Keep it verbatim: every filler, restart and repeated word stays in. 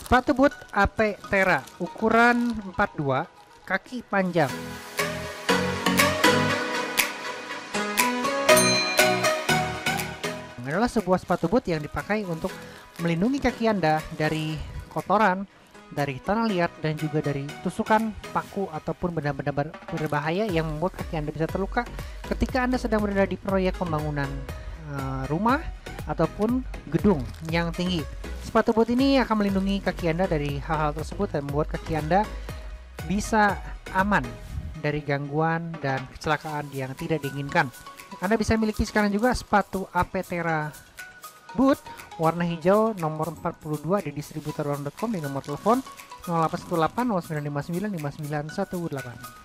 Sepatu boot Aptera ukuran empat puluh dua, kaki panjang. Adalah sebuah sepatu boot yang dipakai untuk melindungi kaki Anda dari kotoran, dari tanah liat, dan juga dari tusukan, paku, ataupun benda-benda ber- berbahaya yang membuat kaki Anda bisa terluka ketika Anda sedang berada di proyek pembangunan uh, rumah ataupun gedung yang tinggi. Sepatu boot ini akan melindungi kaki Anda dari hal-hal tersebut dan membuat kaki Anda bisa aman dari gangguan dan kecelakaan yang tidak diinginkan. Anda bisa miliki sekarang juga sepatu Aptera boot warna hijau nomor empat puluh dua di distributor warung dot com di nomor telepon nol delapan satu delapan nol sembilan lima sembilan lima sembilan satu delapan.